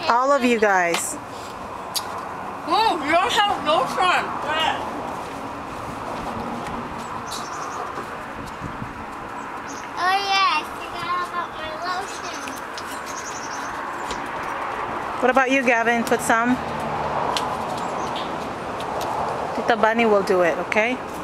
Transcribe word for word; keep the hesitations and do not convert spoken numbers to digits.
All of you guys. Oh, you don't have lotion. Oh yeah, I forgot about my lotion. What about you, Gavin? Put some. Tita Bunny will do it, okay?